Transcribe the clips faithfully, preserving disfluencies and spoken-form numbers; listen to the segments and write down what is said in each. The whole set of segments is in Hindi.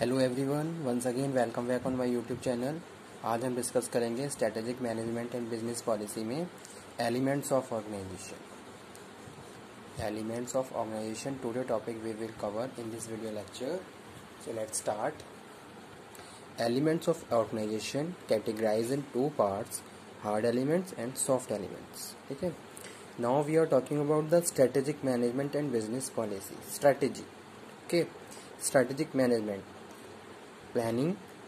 Hello everyone, once again welcome back on my YouTube channel. आज हम डिस्कस करेंगे strategic management and business policy में elements of organization. Elements of organization today topic we will cover in this video lecture. So let's start. Elements of organization categorize in two parts, hard elements and soft elements. ठीक है, now we are talking about the strategic management and business policy. Strategy, okay, strategic management, planning,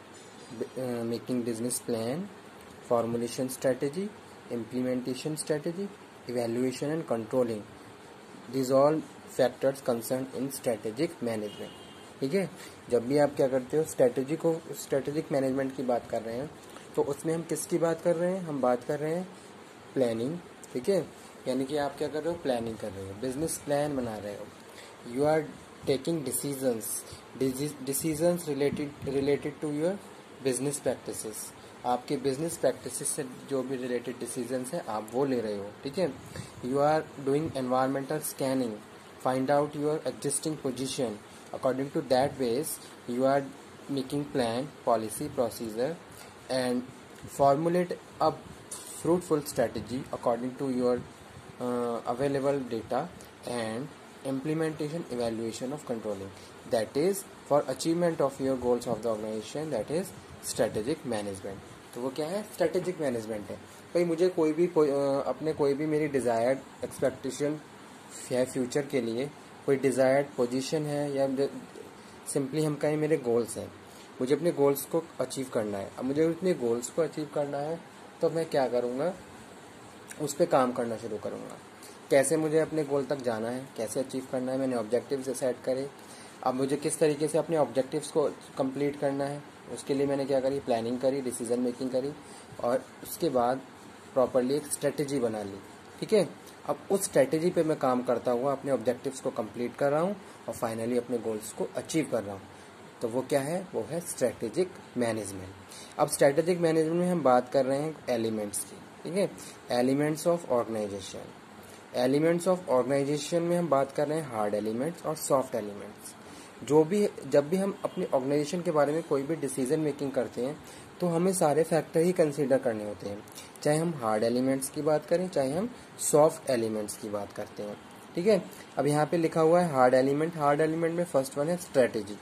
uh, making business plan, formulation strategy, implementation strategy, evaluation and controlling. These all factors concerned in strategic management. ठीक है, जब भी आप क्या करते हो स्ट्रेटेजी को स्ट्रेटेजिक मैनेजमेंट की बात कर रहे हैं तो उसमें हम किसकी बात कर रहे हैं? हम बात कर रहे हैं प्लानिंग। ठीक है, यानी कि आप क्या कर रहे हो? प्लानिंग कर रहे हो, बिजनेस प्लान बना रहे हो। You are taking decisions decisions related related to your business practices। आपके business practices से जो भी related decisions है आप वो ले रहे हो। ठीक है, you are doing environmental scanning, find out your existing position, according to that ways you are making plan, policy, procedure and formulate a fruitful strategy according to your uh, available data and implementation, evaluation of controlling, that is for achievement of your goals of the organization, that is strategic management। तो वो क्या है? strategic management है। भाई मुझे कोई भी कोई, अपने कोई भी मेरी डिज़ायर्ड एक्सपेक्टेशन है फ्यूचर के लिए, कोई डिज़ायर्ड पोजीशन है या सिंपली हम कहें मेरे गोल्स हैं, मुझे अपने गोल्स को अचीव करना है। अब मुझे अपने गोल्स को अचीव करना है तो मैं क्या करूँगा? उस पर काम करना शुरू करूँगा। कैसे मुझे अपने गोल तक जाना है, कैसे अचीव करना है, मैंने ऑब्जेक्टिव्स सेट करे। अब मुझे किस तरीके से अपने ऑब्जेक्टिव्स को कंप्लीट करना है, उसके लिए मैंने क्या करी? प्लानिंग करी, डिसीजन मेकिंग करी और उसके बाद प्रॉपरली एक स्ट्रेटेजी बना ली। ठीक है, अब उस स्ट्रेटेजी पे मैं काम करता हुआ अपने ऑब्जेक्टिव्स को कंप्लीट कर रहा हूँ और फाइनली अपने गोल्स को अचीव कर रहा हूँ। तो वो क्या है? वो है स्ट्रेटेजिक मैनेजमेंट। अब स्ट्रेटेजिक मैनेजमेंट में हम बात कर रहे हैं एलिमेंट्स की। ठीक है, elements of organization. Elements of organization में हम बात कर रहे हैं हार्ड एलिमेंट्स और सॉफ्ट एलिमेंट्स। जो भी जब भी हम अपनी ऑर्गेनाइजेशन के बारे में कोई भी डिसीजन मेकिंग करते हैं तो हमें सारे फैक्टर ही कंसीडर करने होते हैं, चाहे हम हार्ड एलिमेंट्स की बात करें चाहे हम सॉफ्ट एलिमेंट्स की बात करते हैं। ठीक है, अब यहाँ पे लिखा हुआ है हार्ड एलिमेंट। हार्ड एलिमेंट में फर्स्ट वन है strategy.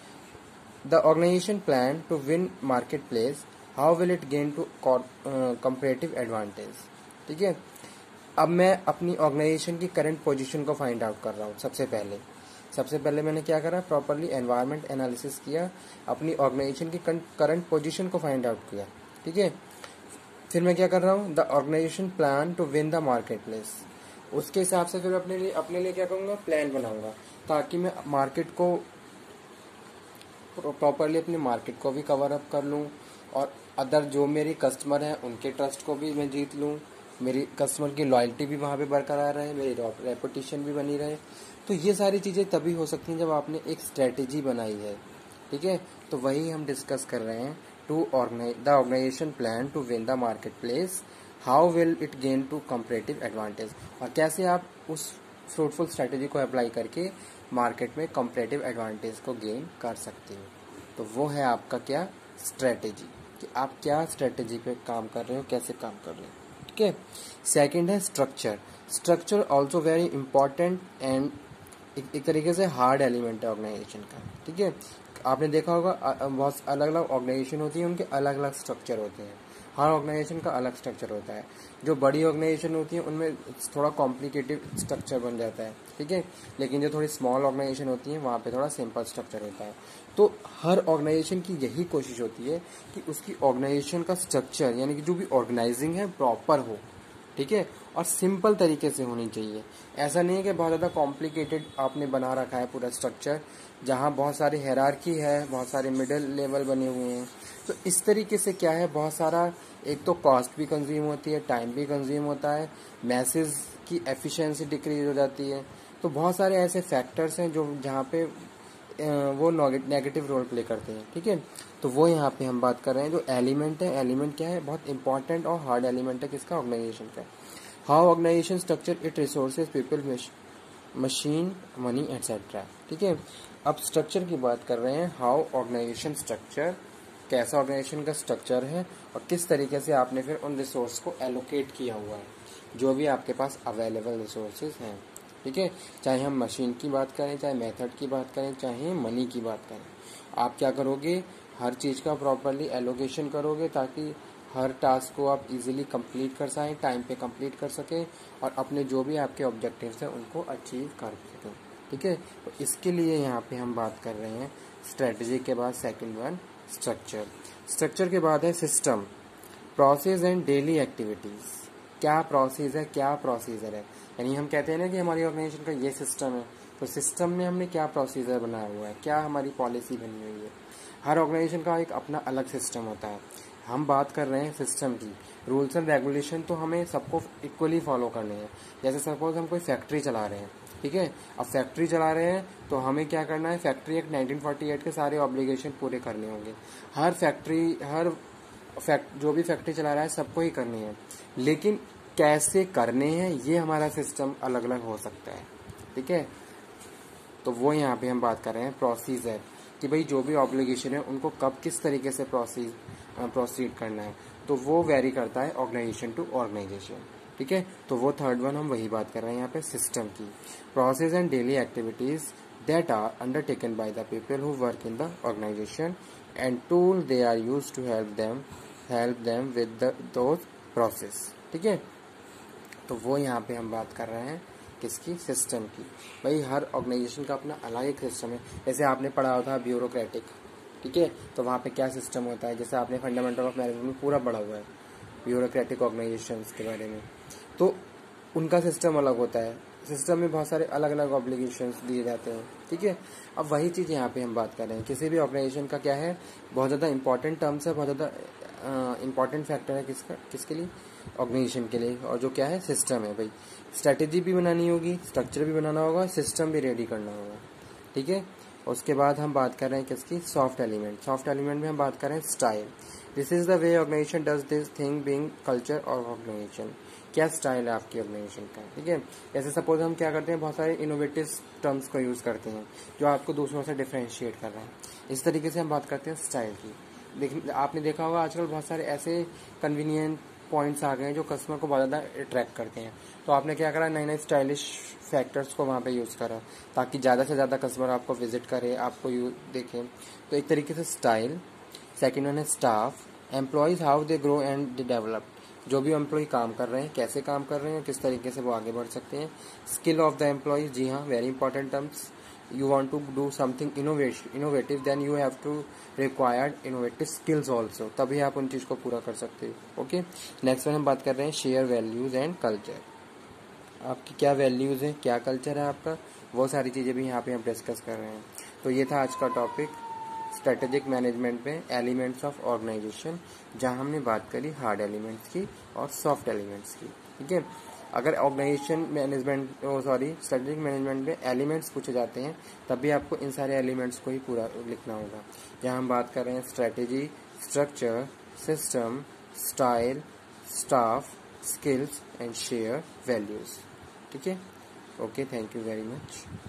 The organization plan to win market place, how will it gain to comparative advantage. ठीक है, अब मैं अपनी ऑर्गेनाइजेशन की करंट पोजीशन को फाइंड आउट कर रहा हूँ। सबसे पहले सबसे पहले मैंने क्या करा? प्रॉपरली एनवायरनमेंट एनालिसिस किया, अपनी ऑर्गेनाइजेशन की करंट पोजीशन को फाइंड आउट किया। ठीक है, फिर मैं क्या कर रहा हूँ? The organization plan to win the market place. उसके हिसाब से फिर अपने लिए अपने लिए क्या करूँगा? प्लान बनाऊंगा ताकि मैं मार्केट को प्रॉपरली अपनी मार्केट को भी कवर अप कर लूँ और अदर जो मेरी कस्टमर हैं उनके ट्रस्ट को भी मैं जीत लूँ, मेरी कस्टमर की लॉयल्टी भी वहाँ पे बरकरार रहे, मेरी रेपुटेशन भी बनी रहे। तो ये सारी चीज़ें तभी हो सकती हैं जब आपने एक स्ट्रेटेजी बनाई है। ठीक है, तो वही हम डिस्कस कर रहे हैं। To organize the organization plan to win the market place, how will it gain to comparative advantage, और कैसे आप उस फ्रूटफुल स्ट्रेटेजी को अप्लाई करके मार्केट में कंपैरेटिव एडवांटेज को गेन कर सकते हो। तो वो है आपका क्या? स्ट्रेटेजी, कि आप क्या स्ट्रेटेजी पे काम कर रहे हो, कैसे काम कर रहे हो। ठीक है, सेकंड है structure. Structure also very important and एक, एक तरीके से हार्ड एलिमेंट है ऑर्गेनाइजेशन का। ठीक है, आपने देखा होगा बहुत अलग अलग ऑर्गेनाइजेशन होती है, उनके अलग अलग स्ट्रक्चर होते हैं। हर ऑर्गेनाइजेशन का अलग स्ट्रक्चर होता है। जो बड़ी ऑर्गेनाइजेशन होती है उनमें थोड़ा कॉम्प्लिकेटेड स्ट्रक्चर बन जाता है। ठीक है, लेकिन जो थोड़ी स्मॉल ऑर्गेनाइजेशन होती है वहाँ पे थोड़ा सिंपल स्ट्रक्चर होता है। तो हर ऑर्गेनाइजेशन की यही कोशिश होती है कि उसकी ऑर्गेनाइजेशन का स्ट्रक्चर यानी कि जो भी ऑर्गेनाइजिंग है प्रॉपर हो। ठीक है, और सिंपल तरीके से होनी चाहिए। ऐसा नहीं है कि बहुत ज़्यादा कॉम्प्लिकेटेड आपने बना रखा है पूरा स्ट्रक्चर, जहाँ बहुत सारी हायरार्की है, बहुत सारे मिडिल लेवल बने हुए हैं। तो इस तरीके से क्या है, बहुत सारा एक तो कॉस्ट भी कंज्यूम होती है, टाइम भी कंज्यूम होता है, मैसेज की एफिशिएंसी डिक्रीज हो जाती है। तो बहुत सारे ऐसे फैक्टर्स हैं जो जहाँ पे वो नेगेटिव रोल प्ले करते हैं। ठीक है, तो वो यहाँ पे हम बात कर रहे हैं जो एलिमेंट है। एलिमेंट क्या है? बहुत इंपॉर्टेंट और हार्ड एलिमेंट है किसका? ऑर्गेनाइजेशन का। How organization structure it resources people machine, money etcetera. ठीक है, अब स्ट्रक्चर की बात कर रहे हैं, हाउ ऑर्गेनाइजेशन स्ट्रक्चर, कैसा ऑर्गेनाइजेशन का स्ट्रक्चर है और किस तरीके से आपने फिर उन रिसोर्स को एलोकेट किया हुआ है जो भी आपके पास अवेलेबल रिसोर्सेज हैं। ठीक है, चाहे हम मशीन की बात करें, चाहे मेथड की बात करें, चाहे मनी की बात करें, आप क्या करोगे, हर चीज़ का प्रॉपरली एलोकेशन करोगे ताकि हर टास्क को आप इजीली कंप्लीट कर सकें, टाइम पे कंप्लीट कर सकें और अपने जो भी आपके ऑब्जेक्टिव्स हैं उनको अचीव कर सकें। ठीक है, तो इसके लिए यहाँ पे हम बात कर रहे हैं स्ट्रेटजी के बाद सेकंड वन स्ट्रक्चर। स्ट्रक्चर के बाद है system, process and daily activities. क्या प्रोसेस है, क्या प्रोसीजर है, यानी हम कहते हैं ना कि हमारी ऑर्गेनाइजेशन का ये सिस्टम है, तो सिस्टम में हमने क्या प्रोसीजर बनाया हुआ है, क्या हमारी पॉलिसी बनी हुई है। हर ऑर्गेनाइजेशन का एक अपना अलग सिस्टम होता है। हम बात कर रहे हैं सिस्टम की, रूल्स एंड रेगुलेशन तो हमें सबको इक्वली फॉलो करने हैं। जैसे सपोज हम कोई फैक्ट्री चला रहे हैं, ठीक है, अब फैक्ट्री चला रहे हैं तो हमें क्या करना है, factory act nineteen forty eight के सारे ऑब्लिगेशन पूरे करने होंगे। हर फैक्ट्री, हर फैक्ट जो भी फैक्ट्री चला रहा है सबको ही करनी है, लेकिन कैसे करने हैं ये हमारा सिस्टम अलग अलग हो सकता है। ठीक है, तो वो यहाँ पे हम बात कर रहे हैं प्रोसीजर कि भाई जो भी ऑब्लिगेशन है उनको कब किस तरीके से प्रोसीज प्रोसीड करना है, तो वो वेरी करता है ऑर्गेनाइजेशन टू ऑर्गेनाइजेशन। ठीक है, तो वो थर्ड वन हम वही बात कर रहे हैं यहाँ पे सिस्टम की, process and daily activities that are undertaken by the people who work in the organization and tool they are used to help them help them with those process. ठीक है, तो वो यहाँ पे हम बात कर रहे हैं किसकी, सिस्टम की। भाई हर ऑर्गेनाइजेशन का अपना अलग एक सिस्टम है। जैसे आपने पढ़ा होता है ब्यूरोक्रेटिक, ठीक है, तो वहाँ पे क्या सिस्टम होता है, जैसे आपने फंडामेंटल ऑफ मैनेजमेंट में पूरा पढ़ा हुआ है ब्यूरोक्रेटिक ऑर्गेनाइजेशंस के बारे में, तो उनका सिस्टम अलग होता है। सिस्टम में बहुत सारे अलग अलग ऑब्लिगेशंस दिए जाते हैं। ठीक है, अब वही चीज़ यहाँ पे हम बात कर रहे हैं, किसी भी ऑर्गेनाइजेशन का क्या है, बहुत ज़्यादा इंपॉर्टेंट टर्म्स है, बहुत ज़्यादा इंपॉर्टेंट फैक्टर है किसका, किसके लिए, ऑर्गेनाइजेशन के लिए, और जो क्या है सिस्टम है। भाई स्ट्रैटेजी भी बनानी होगी, स्ट्रक्चर भी बनाना होगा, सिस्टम भी रेडी करना होगा। ठीक है, उसके बाद हम बात कर रहे हैं किसकी, सॉफ्ट एलिमेंट। सॉफ्ट एलिमेंट में हम बात कर रहे हैं style, this is the way organization does this thing being culture और ऑर्गेनाइजेशन। क्या स्टाइल है आपकी ऑर्गेनाइजेशन का। ठीक है, जैसे सपोज हम क्या करते हैं, बहुत सारे इनोवेटिव टर्म्स को यूज करते हैं जो आपको दूसरों से डिफरेंशिएट कर रहे हैं, इस तरीके से हम बात करते हैं स्टाइल की। देख आपने देखा होगा आजकल बहुत सारे ऐसे कन्वीनियंट पॉइंट्स आ गए हैं जो कस्टमर को बहुत ज़्यादा अट्रैक्ट करते हैं, तो आपने क्या करा, नए नए स्टाइलिश फैक्टर्स को वहाँ पे यूज़ करा ताकि ज़्यादा से ज़्यादा कस्टमर आपको विजिट करे, आपको यू देखें। तो एक तरीके से स्टाइल। सेकेंड वन है staff, employees how they grow and they develop, जो भी एम्प्लॉय काम कर रहे हैं कैसे काम कर रहे हैं, किस तरीके से वो आगे बढ़ सकते हैं। स्किल ऑफ द एम्प्लॉयज़, जी हाँ, very important terms. you want to do something innovation innovative then you have to required innovative skills also, तभी आप उन चीज़ को पूरा कर सकते हो। ओके, नेक्स्ट वन हम बात कर रहे हैं शेयर वैल्यूज एंड कल्चर। आपकी क्या वैल्यूज है, क्या कल्चर है आपका, वो सारी चीज़ें भी यहाँ पे हम डिस्कस कर रहे हैं। तो ये था आज का टॉपिक स्ट्रेटेजिक मैनेजमेंट में एलिमेंट्स ऑफ ऑर्गेनाइजेशन, जहाँ हमने बात करी हार्ड एलिमेंट्स की और सॉफ्ट एलिमेंट्स की। ठीक है, अगर organization management sorry strategic management में एलिमेंट्स पूछे जाते हैं तब भी आपको इन सारे एलिमेंट्स को ही पूरा लिखना होगा। जहाँ हम बात कर रहे हैं strategy, structure, system, style, staff, skills and share values. ठीक है, okay, thank you very much.